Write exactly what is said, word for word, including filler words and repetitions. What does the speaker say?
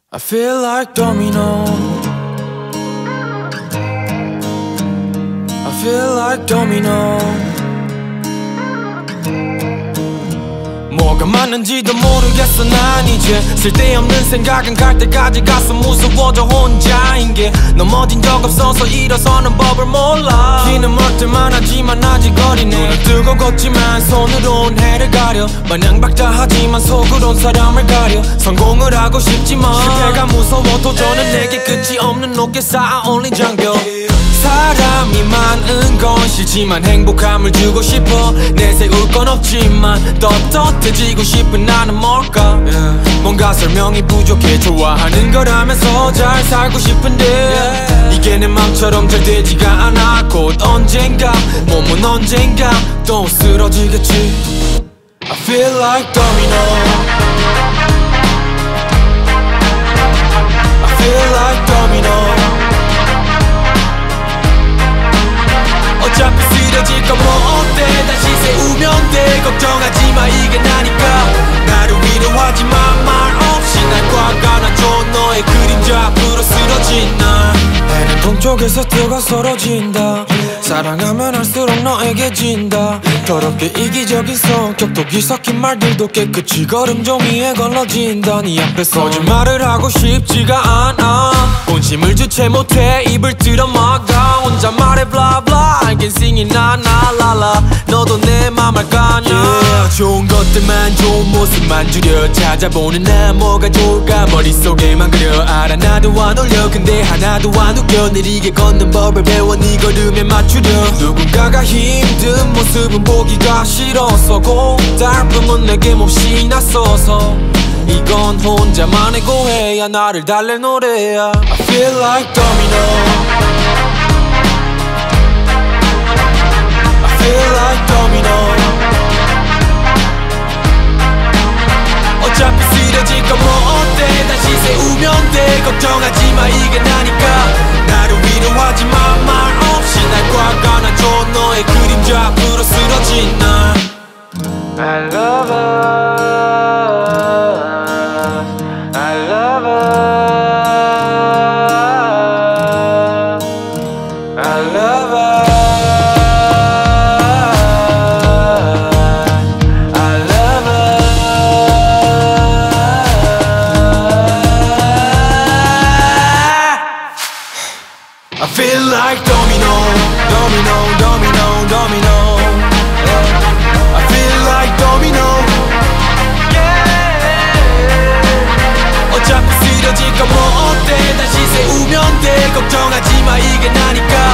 I feel like domino. I feel like domino. 뭐가 맞는지도 모르겠어 난 이제 쓸데없는 생각은 갈 때까지 가서 무서워져 혼자인 게 넘어진 적 없어서 일어서는 법을 몰라 기는 멀때만 하지만 아직 어리네 눈을 뜨고 걷지만 손으론 해를 가려 마냥 박자하지만 속으론 사람을 가려 성공을 하고 싶지만 실패가 무서워 도전은 내게 끝이 없는 높게 쌓아올린 장벽 사람이 많은 건 싫지만 행복함을 주고 싶어 내세울 건 없지만 떳떳해지고 싶은 나는 뭘까 yeah. 뭔가 설명이 부족해 좋아하는 거라면서 잘 살고 싶은데 yeah. 이게 내 맘처럼 잘 되지가 않아 곧 언젠가 몸은 언젠가 또 쓰러지겠지 I feel like domino I feel like domino 어차피 쓰러질까 뭐 어때 다시 세우면 돼 걱정하지마 이게 나니까 나를 위로하지마 말 없이 날 꽉 안아줘 너의 그림자 앞으로 쓰러진 날 해는 동쪽에서 뜨가 서러진다 사랑하면 할수록 너에게 진다 더럽게 이기적인 성격도 뒤섞인 말들도 깨끗이 걸음 종이에 걸러진다 네 앞에서 거짓말을 하고 싶지가 않아 본심을 주체 못해 입을 틀어막아 혼자 말해 blah blah I can sing it na na la la 너도 내 맘 알까냐 yeah. 좋은 것들만 좋은 모습만 줄여 찾아보는 나 뭐가 좋을까 머릿속에만 그려 알아 나도 안 어울려 근데 하나도 안 웃겨 느리게 걷는 법을 배워 네 걸음에 맞추려 누군가가 힘든 모습은 보기가 싫어서 고달픔은 내게 몹시 낯서서 이건 혼자만의 고해야 나를 달랠 노래야 I feel like domino I feel like domino 어차피 쓰러질까 뭐 어때 다시 세우면 돼 걱정하지마 이게 나니까 나를 위로하지마 말 없이 날 꽉 안아줘 너의 그림자 앞으로 쓰러진 날 I love us I love us I love us I love us I feel like domino, domino, domino, domino yeah. I feel like domino yeah. 어차피 쓰러질까 뭐 어때 다시 세우면 돼 걱정하지마 이게 나니까